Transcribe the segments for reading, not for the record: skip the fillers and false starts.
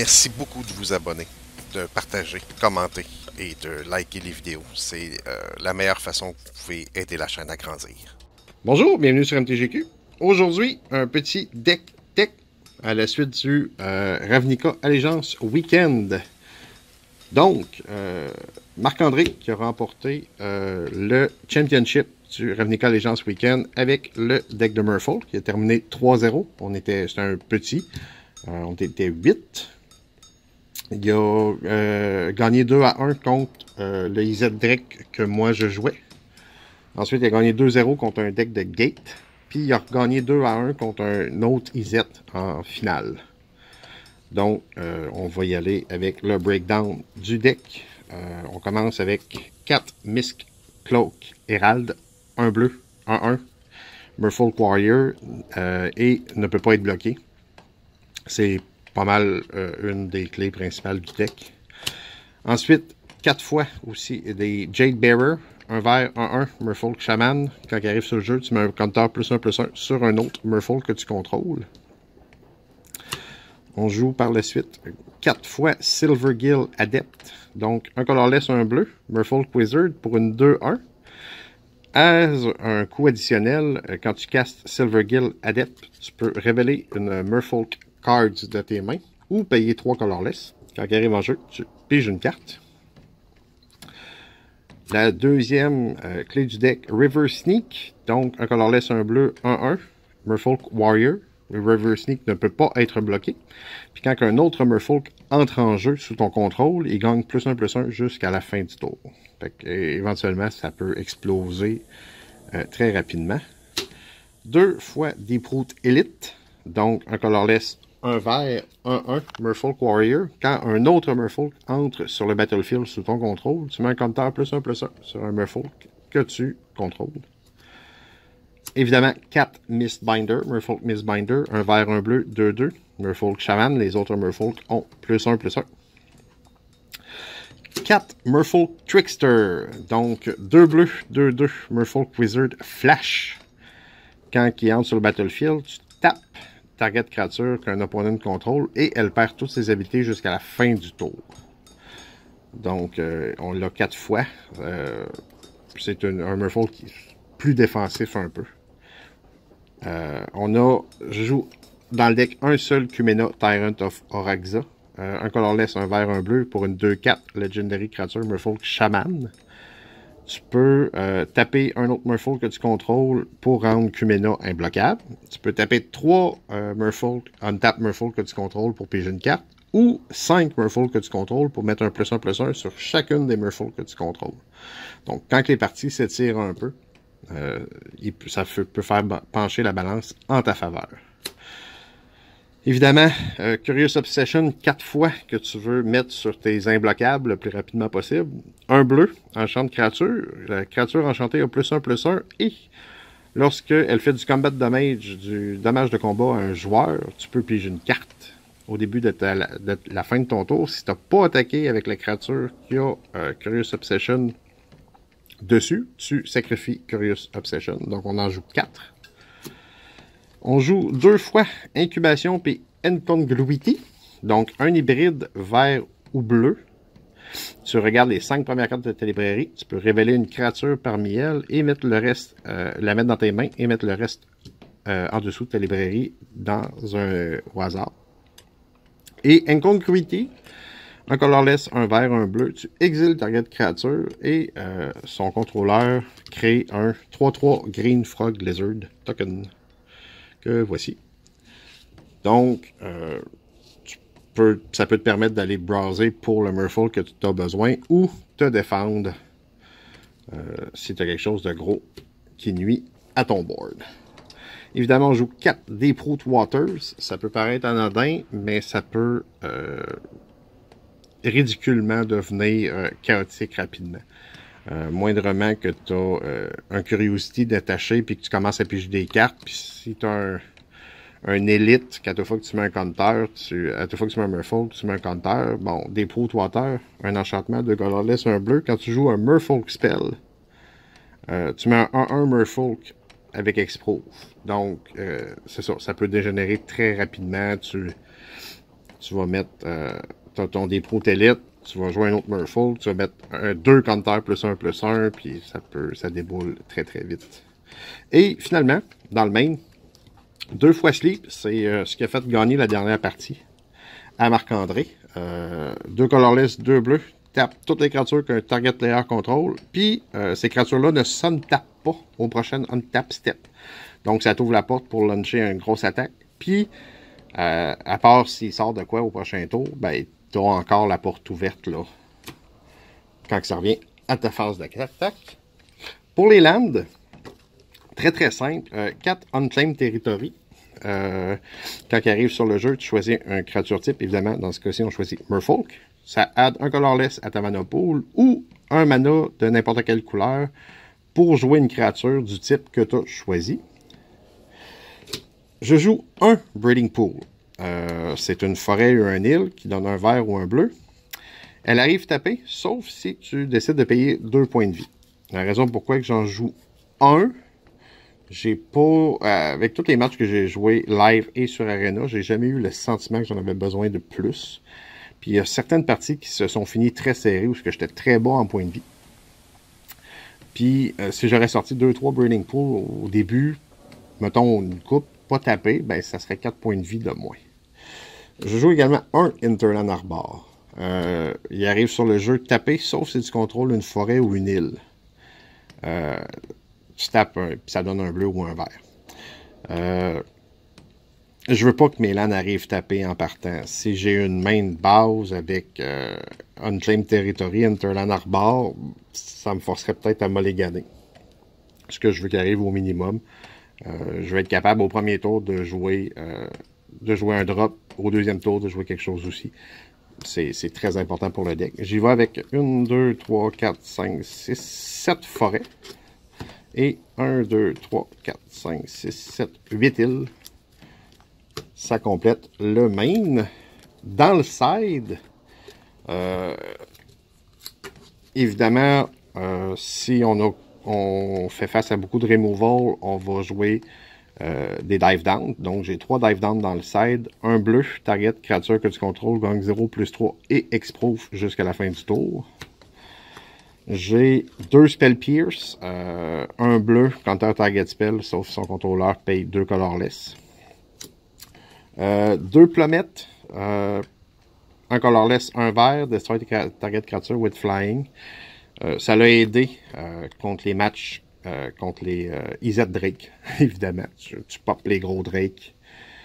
Merci beaucoup de vous abonner, de partager, commenter et de liker les vidéos. C'est la meilleure façon que vous pouvez aider la chaîne à grandir. Bonjour, bienvenue sur MTGQ. Aujourd'hui, un petit deck tech à la suite du Ravnica Allégeance Weekend. Donc, Marc-André qui a remporté le Championship du Ravnica Allégeance Weekend avec le deck de Merfolk qui a terminé 3-0. C'était un petit. On était 8. Il a gagné 2-1 contre le IZ Drake que moi je jouais. Ensuite, il a gagné 2-0 contre un deck de Gate. Puis, il a gagné 2-1 contre un autre IZ en finale. Donc, on va y aller avec le breakdown du deck. On commence avec 4 Misk Cloak Herald, 1 bleu, 1-1, Merfolk Warrior et ne peut pas être bloqué. C'est pas mal une des clés principales du deck. Ensuite, 4 fois aussi des Jade Bearer, un vert, 1-1, Merfolk Shaman. Quand il arrive sur le jeu, tu mets un compteur +1/+1 sur un autre Merfolk que tu contrôles. On joue par la suite 4 fois Silvergill Adept. Donc, un colorless, un bleu, Merfolk Wizard pour une 2-1. As un coût additionnel, quand tu castes Silvergill Adept, tu peux révéler une Merfolk Cards de tes mains ou payer 3 colorless. Quand il arrive en jeu, tu piges une carte. La deuxième clé du deck, River Sneak. Donc, un colorless, un bleu, 1-1. Merfolk Warrior. Le River Sneak ne peut pas être bloqué. Puis quand un autre Merfolk entre en jeu sous ton contrôle, il gagne +1/+1 jusqu'à la fin du tour. Fait que, éventuellement, ça peut exploser très rapidement. 2 fois Deeproot Elite. Donc, un colorless, un vert, 1-1, Merfolk Warrior. Quand un autre Merfolk entre sur le battlefield sous ton contrôle, tu mets un compteur +1/+1 sur un Merfolk que tu contrôles. Évidemment, 4 Mistbinder, Merfolk Mistbinder, un vert, un bleu, 2-2, Merfolk Shaman, les autres Merfolk ont +1/+1. 4 Merfolk Trickster, donc 2 bleus, 2-2, Merfolk Wizard Flash. Quand il entre sur le battlefield, tu tapes target créature qu'un opponent contrôle et elle perd toutes ses habilités jusqu'à la fin du tour. Donc, on l'a 4 fois. C'est un Merfolk qui est plus défensif un peu. Je joue dans le deck un seul Kumena Tyrant of Oraxa. Un colorless, un vert, un bleu pour une 2-4 Legendary Creature Merfolk Shaman. Tu peux taper un autre Merfolk que tu contrôles pour rendre Kumena imbloquable. Tu peux taper 3 Merfolk, untap Merfolk que tu contrôles pour piger une carte. Ou 5 Merfolk que tu contrôles pour mettre un +1/+1 sur chacune des Merfolk que tu contrôles. Donc, quand les parties s'étirent un peu, ça peut faire pencher la balance en ta faveur. Évidemment, Curious Obsession, 4 fois que tu veux mettre sur tes imbloquables le plus rapidement possible. Un bleu, enchante créature. La créature enchantée a +1/+1 et lorsqu'elle fait du combat damage, du dommage de combat à un joueur, tu peux piger une carte au début de la fin de ton tour. Si tu n'as pas attaqué avec la créature qui a Curious Obsession dessus, tu sacrifies Curious Obsession. Donc, on en joue 4. On joue 2 fois Incubation puis Incongruity. Donc, un hybride vert ou bleu. Tu regardes les 5 premières cartes de ta librairie. Tu peux révéler une créature parmi elles et mettre le reste, la mettre dans tes mains et mettre le reste en dessous de ta librairie au hasard. Et Incongruity, un colorless, un vert, un bleu. Tu exiles target créature et son contrôleur crée un 3/3 Green Frog Lizard token que voici. Donc, ça peut te permettre d'aller browser pour le Merfolk que tu as besoin ou te défendre si tu as quelque chose de gros qui nuit à ton board. Évidemment, on joue 4 Deeproot Waters. Ça peut paraître anodin, mais ça peut ridiculement devenir chaotique rapidement. Moindrement que tu as un Curiosity détaché puis que tu commences à piger des cartes, puis si tu as un élite, qu'à toute fois que tu mets un compteur, à toute fois que tu mets un Merfolk, tu mets un compteur. Bon, des Pro Water, un enchantement, 2 colorless, un bleu. Quand tu joues un Merfolk spell, tu mets un 1-1 Merfolk avec Exprove. Donc, c'est ça, ça peut dégénérer très rapidement. Tu tu vas mettre ton des Pro-Télite, tu vas jouer un autre Merfolk, tu vas mettre 2 counters +1/+1, puis ça déboule très très vite. Et finalement, dans le main, 2 fois sleep, c'est ce qui a fait gagner la dernière partie à Marc-André. 2 colorless, 2 bleus, tape toutes les créatures qu'un target player contrôle, puis ces créatures-là ne s'untapent pas au prochain untap step. Donc ça t'ouvre la porte pour lancer une grosse attaque, puis à part s'il sort de quoi au prochain tour, ben tu as encore la porte ouverte là, quand ça revient à ta phase d'attaque. Pour les lands, très très simple, 4 Unclaimed Territory. Quand il arrive sur le jeu, tu choisis un créature type. Évidemment, dans ce cas-ci, on choisit Merfolk. Ça add un colorless à ta mana pool ou un mana de n'importe quelle couleur pour jouer une créature du type que tu as choisi. Je joue un Breeding Pool. C'est une forêt ou un île qui donne un vert ou un bleu. Elle arrive tapée, sauf si tu décides de payer 2 points de vie. La raison pourquoi j'en joue un, j'ai pas, avec tous les matchs que j'ai joués live et sur Arena, j'ai jamais eu le sentiment que j'en avais besoin de plus. Puis il y a certaines parties qui se sont finies très serrées où j'étais très bas en points de vie. Puis si j'aurais sorti 2-3 Breeding Pool au début, mettons une coupe, pas tapée, ben ça serait 4 points de vie de moins. Je joue également un Hinterland Arbor. Il arrive sur le jeu tapé, sauf si tu contrôles une forêt ou une île. Tu tapes, puis ça donne un bleu ou un vert. Je veux pas que mes lands arrivent tapés en partant. Si j'ai une main de base avec Unclaimed Territory, Hinterland Arbor, ça me forcerait peut-être à mulliganer. Ce que je veux qu'il arrive au minimum. Je vais être capable au premier tour de jouer un drop, au deuxième tour de jouer quelque chose aussi. C'est très important pour le deck. J'y vais avec 1, 2, 3, 4, 5, 6, 7 forêts. Et 1, 2, 3, 4, 5, 6, 7, 8 îles. Ça complète le main. Dans le side, évidemment, si on fait face à beaucoup de removal, on va jouer des dive down. Donc j'ai 3 dive down dans le side. Un bleu, target, créature que tu contrôles, gagne 0/3 et exproof jusqu'à la fin du tour. J'ai 2 spell pierce, un bleu, counter target spell, sauf son contrôleur paye 2 colorless. 2 plummettes, un colorless, un vert, destroy target creature with flying. Ça l'a aidé contre les matchs, contre les IZ Drake, évidemment. Tu popes les gros Drake.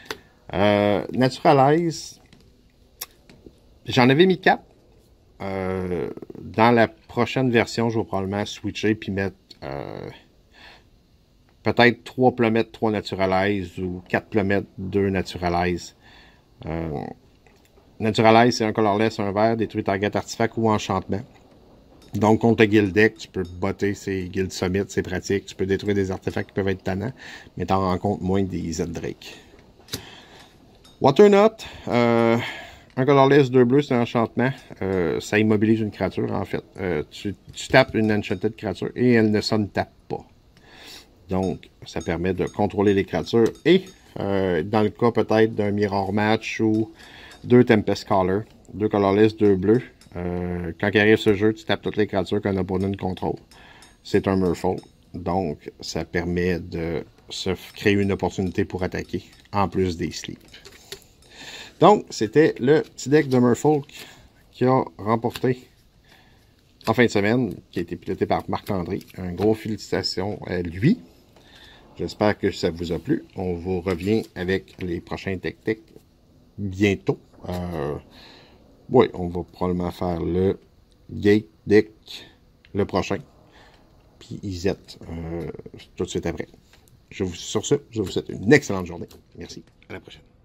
Naturalize, j'en avais mis 4. Dans la prochaine version, je vais probablement switcher puis mettre peut-être 3 plummettes, 3 naturalize ou 4 plummettes, 2 naturalize. Naturalize, c'est un colorless, un vert, détruit target artefact ou enchantement. Donc, contre le guild deck, tu peux botter ces guild summit, c'est pratique. Tu peux détruire des artefacts qui peuvent être tannants, mais t'en rends compte moins des Z Drake. Waterknot, un colorless, 2 bleus, c'est un enchantement. Ça immobilise une créature, en fait. Tu tapes une enchanted créature et elle ne sonne tape pas. Donc, ça permet de contrôler les créatures. Et, dans le cas peut-être d'un Mirror Match ou 2 Tempest Caller, 2 colorless, 2 bleus. Quand il arrive ce jeu, tu tapes toutes les créatures qu'un opponent contrôle. C'est un Merfolk. Donc, ça permet de se créer une opportunité pour attaquer, en plus des sleeps. Donc, c'était le petit deck de Merfolk qui a remporté en fin de semaine, qui a été piloté par Marc-André. Un gros félicitations à lui. J'espère que ça vous a plu. On vous revient avec les prochains Tech bientôt. Oui, on va probablement faire le Gate Deck le prochain. Puis IZ tout de suite après. Sur ce, je vous souhaite une excellente journée. Merci. À la prochaine.